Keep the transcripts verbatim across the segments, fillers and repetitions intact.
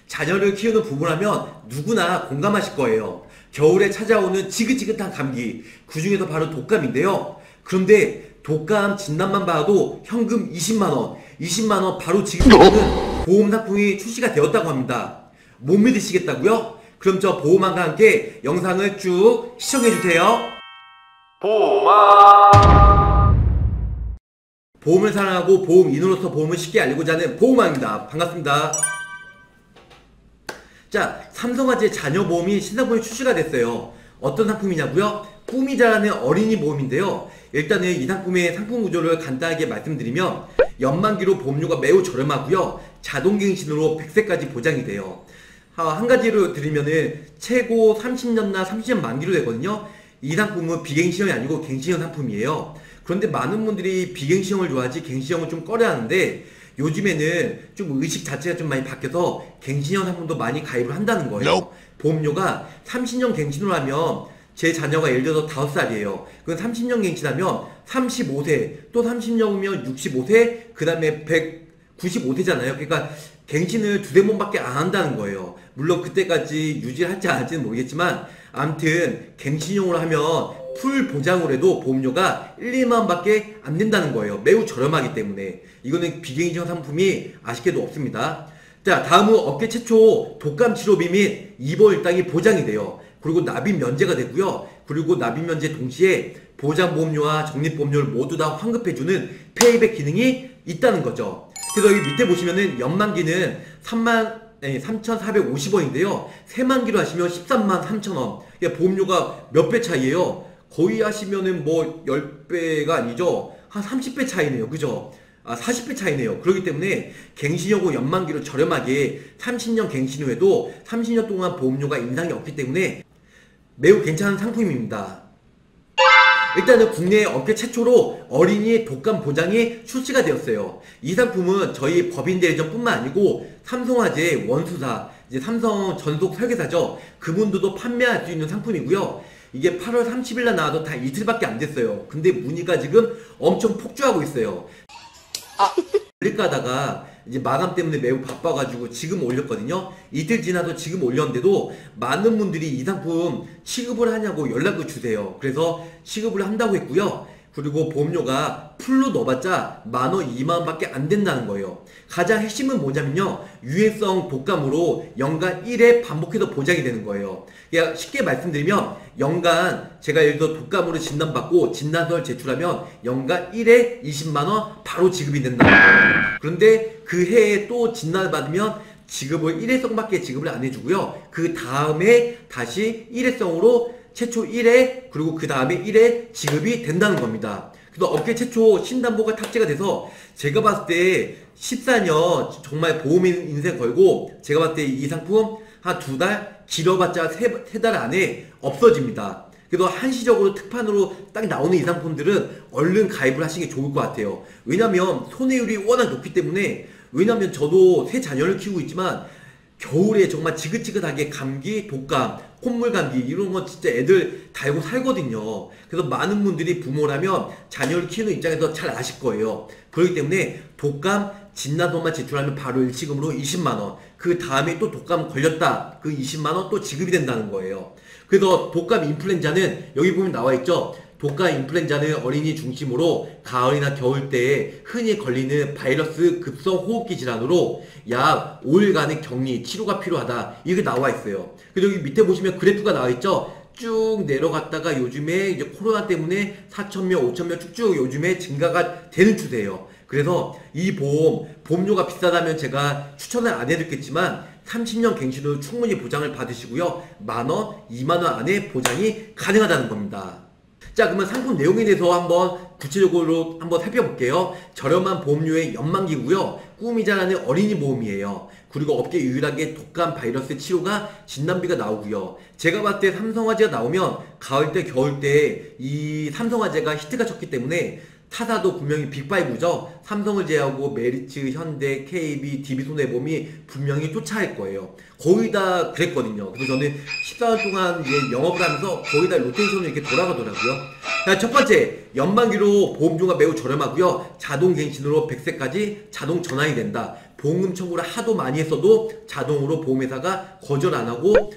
자녀를 키우는 부부라면 누구나 공감하실 거예요. 겨울에 찾아오는 지긋지긋한 감기, 그 중에서 바로 독감인데요. 그런데 독감 진단만 봐도 현금 이십만 원, 이십만 원 바로 지급되는 보험 상품이 출시가 되었다고 합니다. 못 믿으시겠다고요? 그럼 저 보험왕과 함께 영상을 쭉 시청해주세요. 보험왕! 보험을 사랑하고 보험인으로서 보험을 쉽게 알고자 하는 보험왕입니다. 반갑습니다. 자, 삼성화재 자녀보험이 신상보험이 출시가 됐어요. 어떤 상품이냐고요? 꿈이 자라는 어린이 보험인데요. 일단은 이 상품의 상품 구조를 간단하게 말씀드리면 연만기로 보험료가 매우 저렴하고요. 자동갱신으로 백 세까지 보장이 돼요. 한 가지로 드리면은 최고 삼십 년나 삼십 년 만기로 되거든요. 이 상품은 비갱신형이 아니고 갱신형 상품이에요. 그런데 많은 분들이 비갱신형을 좋아하지 갱신형을 좀 꺼려하는데 요즘에는 좀 의식 자체가 좀 많이 바뀌어서 갱신형 상품도 많이 가입을 한다는 거예요. No. 보험료가 삼십 년 갱신으로 하면 제 자녀가 예를 들어서 다섯 살이에요. 그럼 삼십 년 갱신하면 삼십오 세, 또 삼십 년이면 육십오 세, 그 다음에 백구십오 세잖아요. 그러니까 갱신을 두세 번밖에 안 한다는 거예요. 물론 그때까지 유지할지 안 할지는 모르겠지만 아무튼 갱신용으로 하면 풀 보장으로 해도 보험료가 일, 이만 원밖에 안 된다는 거예요. 매우 저렴하기 때문에. 이거는 비갱신형 상품이 아쉽게도 없습니다. 자, 다음은 업계 최초 독감 치료비 및 입원 일당이 보장이 돼요. 그리고 납입 면제가 되고요. 그리고 납입 면제 동시에 보장보험료와 적립보험료를 모두 다 환급해주는 페이백 기능이 있다는 거죠. 그래서 여기 밑에 보시면은 연만기는 삼천사백오십 원인데요. 세만기로 하시면 십삼만 삼천 원. 보험료가 몇 배 차이에요? 거의 하시면은 뭐 십 배가 아니죠. 한 삼십 배 차이네요. 그죠? 아, 사십 배 차이네요. 그렇기 때문에 갱신형고 연만기로 저렴하게 삼십 년 갱신 후에도 삼십 년 동안 보험료가 인상이 없기 때문에 매우 괜찮은 상품입니다. 일단은 국내 업계 최초로 어린이 독감 보장이 출시가 되었어요. 이 상품은 저희 법인대리점 뿐만 아니고 삼성화재 원수사, 이제 삼성 전속 설계사죠. 그분들도 판매할 수 있는 상품이고요. 이게 팔월 삼십일 날 나와도 다 이틀밖에 안 됐어요. 근데 문의가 지금 엄청 폭주하고 있어요. 아, 올릴까 하다가 이제 마감 때문에 매우 바빠가지고 지금 올렸거든요. 이틀 지나서 지금 올렸는데도 많은 분들이 이 상품 취급을 하냐고 연락을 주세요. 그래서 취급을 한다고 했고요. 그리고 보험료가 풀로 넣어봤자 만원, 이만 원밖에 안 된다는 거예요. 가장 핵심은 뭐냐면요, 유해성 독감으로 연간 일 회 반복해서 보장이 되는 거예요. 그러니까 쉽게 말씀드리면 연간 제가 예를 들어 독감으로 진단받고 진단서를 제출하면 연간 일 회 이십만 원 바로 지급이 된다는 거예요. 그런데 그 해에 또 진단을 받으면 지급을 일회성밖에 지급을 안 해주고요. 그 다음에 다시 일회성으로 최초 일 회 그리고 그 다음에 일 회 지급이 된다는 겁니다. 그래서 업계 최초 신담보가 탑재가 돼서 제가 봤을 때 십사 년 정말 보험 인생 걸고 제가 봤을 때 이 상품 한 두 달 길어봤자 세 달 안에 없어집니다. 그래서 한시적으로 특판으로 딱 나오는 이 상품들은 얼른 가입을 하시는 게 좋을 것 같아요. 왜냐면 손해율이 워낙 높기 때문에. 왜냐면 저도 세 자녀를 키우고 있지만 겨울에 정말 지긋지긋하게 감기, 독감, 콧물 감기 이런 건 진짜 애들 달고 살거든요. 그래서 많은 분들이 부모라면 자녀를 키우는 입장에서 잘 아실 거예요. 그렇기 때문에 독감 진단서만 제출하면 바로 일시금으로 이십만 원, 그 다음에 또 독감 걸렸다, 그 이십만 원 또 지급이 된다는 거예요. 그래서 독감 인플루엔자는 여기 보면 나와 있죠. 독감 인플루엔자는 어린이 중심으로 가을이나 겨울 때에 흔히 걸리는 바이러스 급성 호흡기 질환으로 약 오 일간의 격리, 치료가 필요하다. 이게 나와 있어요. 그리고 여기 밑에 보시면 그래프가 나와 있죠. 쭉 내려갔다가 요즘에 이제 코로나 때문에 사천 명, 오천 명 쭉쭉 요즘에 증가가 되는 추세예요. 그래서 이 보험, 보험료가 비싸다면 제가 추천을 안 해드렸겠지만 삼십 년 갱신 후 충분히 보장을 받으시고요. 만 원, 이만 원 안에 보장이 가능하다는 겁니다. 자, 그러면 상품 내용에 대해서 한번 구체적으로 한번 살펴볼게요. 저렴한 보험료의 연만기고요. 꿈이 자라는 어린이 보험이에요. 그리고 업계 유일하게 독감 바이러스 치료가 진단비가 나오고요. 제가 봤을 때 삼성화재가 나오면 가을 때 겨울 때 이 삼성화재가 히트가 쳤기 때문에 타사도 분명히 빅파이브죠. 삼성을 제외하고 메리츠, 현대, 케이비, 디비손해보험이 분명히 쫓아할 거예요. 거의 다 그랬거든요. 그래서 저는 십사 년 동안 이제 영업을 하면서 거의 다 로테이션으로 이렇게 돌아가더라고요. 자, 첫 번째, 연만기로 보험료가 매우 저렴하고요. 자동 갱신으로 백 세까지 자동 전환이 된다. 보험금 청구를 하도 많이 했어도 자동으로 보험회사가 거절 안 하고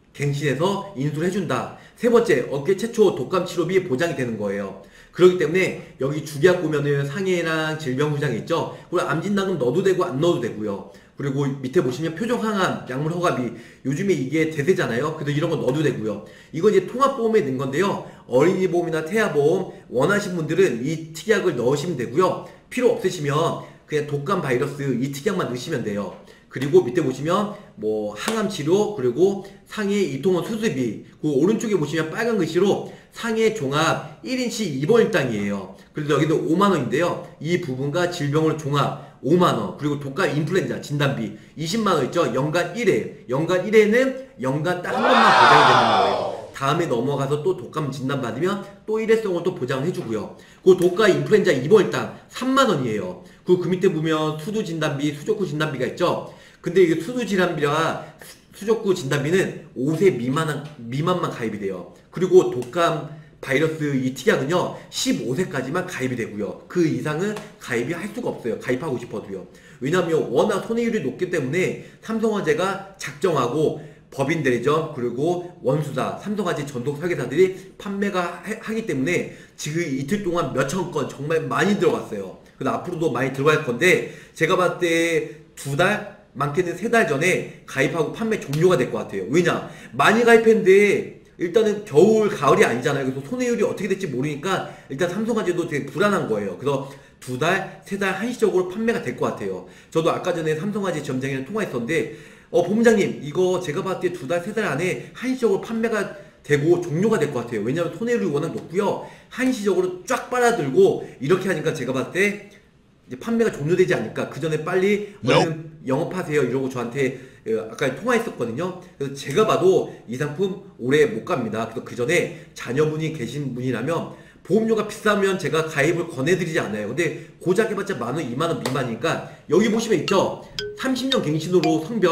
갱신해서 인수를 해준다. 세 번째, 업계 최초 독감 치료비 보장이 되는 거예요. 그렇기 때문에 여기 주계약 보면은 상해랑 질병보장이 있죠. 그리고 암진단금 넣어도 되고 안 넣어도 되고요. 그리고 밑에 보시면 표정항암, 약물 허가비, 요즘에 이게 대세잖아요. 그래서 이런 거 넣어도 되고요. 이건 이제 통합보험에 넣은 건데요. 어린이보험이나 태아보험 원하시는 분들은 이 특약을 넣으시면 되고요. 필요 없으시면 그냥 독감 바이러스 이 특약만 넣으시면 돼요. 그리고 밑에 보시면 뭐 항암치료, 그리고 상해 이통원 수술비, 그 오른쪽에 보시면 빨간 글씨로 상해 종합 일 인치 입원 일당이에요. 그래서 여기도 오만 원인데요. 이 부분과 질병을 종합 오만 원, 그리고 독감 인플루엔자 진단비 이십만 원 있죠. 연간 일 회, 연간 일 회는 연간 딱 한 번만 보장이 되는 거예요. 다음에 넘어가서 또 독감 진단 받으면 또 일회성을 또 보장을 해주고요. 그 독감 인플루엔자 입원 일당 삼만 원이에요. 그, 그 밑에 보면 수두 진단비, 수족구 진단비가 있죠. 근데 이게 수두 진단비와 수족구 진단비는 오 세 미만, 미만만 가입이 돼요. 그리고 독감 바이러스 이 특약은요 십오 세까지만 가입이 되고요. 그 이상은 가입이 할 수가 없어요. 가입하고 싶어도요. 왜냐하면 워낙 손해율이 높기 때문에 삼성화재가 작정하고 법인 대리점 그리고 원수사, 삼성화재 전속 설계사들이 판매가 해, 하기 때문에 지금 이틀 동안 몇천 건 정말 많이 들어갔어요. 그래서 앞으로도 많이 들어갈 건데 제가 봤을 때 두 달, 많게는 세 달 전에 가입하고 판매 종료가 될 것 같아요. 왜냐? 많이 가입했는데 일단은 겨울, 가을이 아니잖아요. 그래서 손해율이 어떻게 될지 모르니까 일단 삼성화재도 되게 불안한 거예요. 그래서 두 달, 세 달 한시적으로 판매가 될 것 같아요. 저도 아까 전에 삼성화재 점장이랑 통화했었는데 어 본부장님 이거 제가 봤을 때 두 달, 세 달 안에 한시적으로 판매가 되고 종료가 될 것 같아요. 왜냐하면 손해율이 워낙 높고요. 한시적으로 쫙 빨아들고 이렇게 하니까 제가 봤을 때 이제 판매가 종료되지 않을까. 그 전에 빨리 얼른 영업하세요 이러고 저한테 아까 통화했었거든요. 그래서 제가 봐도 이 상품 오래 못 갑니다. 그래서 그 전에 자녀분이 계신 분이라면 보험료가 비싸면 제가 가입을 권해드리지 않아요. 근데 고작 해봤자 만원, 이만 원 미만이니까 여기 보시면 있죠. 삼십 년 갱신으로 성별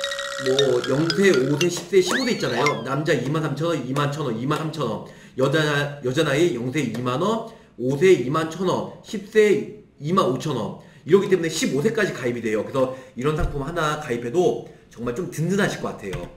뭐 영 세, 오 세, 십 세, 십오 세 있잖아요. 남자 이만 삼천 원, 이만 천 원, 이만 삼천 원. 여자, 여자 나이 영 세 이만 원, 오 세 이만 천 원, 십 세 이만 오천 원. 이러기 때문에 십오 세까지 가입이 돼요. 그래서 이런 상품 하나 가입해도 정말 좀 든든하실 것 같아요.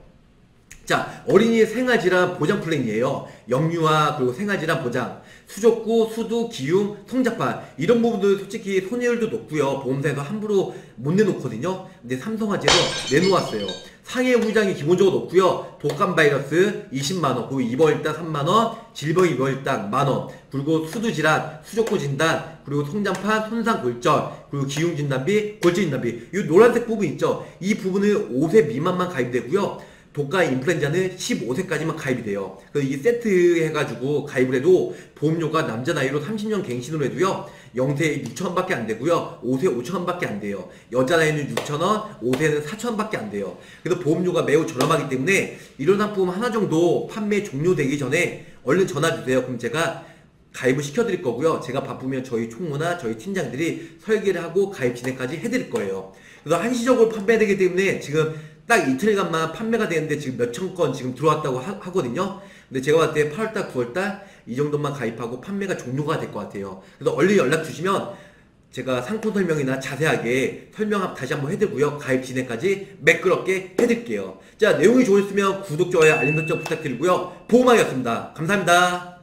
자, 어린이의 생활질환 보장 플랜이에요. 영유아 그리고 생활질환 보장, 수족구, 수두, 기흉, 성장판 이런 부분들 솔직히 손해율도 높고요. 보험사에서 함부로 못 내놓거든요. 근데 삼성화재도 내놓았어요. 상해 후유장이 기본적으로 높고요. 독감 바이러스 이십만 원, 그리고 입원 일당 삼만 원, 질병 입원 일당 만 원, 그리고 수두 질환, 수족구 진단, 그리고 성장판, 손상 골절, 그리고 기흉 진단비, 골절 진단비. 이 노란색 부분 있죠. 이 부분은 오 세 미만만 가입되고요. 독감 인플루엔자는 십오 세까지만 가입이 돼요. 그래서 이 세트 해가지고 가입을 해도 보험료가 남자 나이로 삼십 년 갱신으로 해도요 영 세 육천 원 밖에 안 되고요 오 세 오천 원 밖에 안 돼요. 여자 나이는 육천 원, 오 세는 사천 원 밖에 안 돼요. 그래서 보험료가 매우 저렴하기 때문에 이런 상품 하나 정도 판매 종료되기 전에 얼른 전화 주세요. 그럼 제가 가입을 시켜드릴 거고요. 제가 바쁘면 저희 총무나 저희 팀장들이 설계를 하고 가입 진행까지 해드릴 거예요. 그래서 한시적으로 판매되기 때문에 지금 딱 이틀간만 판매가 되는데 지금 몇천 건 지금 들어왔다고 하, 하거든요. 근데 제가 봤을 때 팔월달, 구월달 이 정도만 가입하고 판매가 종료가 될 것 같아요. 그래서 얼른 연락 주시면 제가 상품 설명이나 자세하게 설명 다시 한번 해드리고요. 가입 진행까지 매끄럽게 해드릴게요. 자, 내용이 좋으셨으면 구독, 좋아요, 알림 설정 부탁드리고요. 보험왕이었습니다. 감사합니다.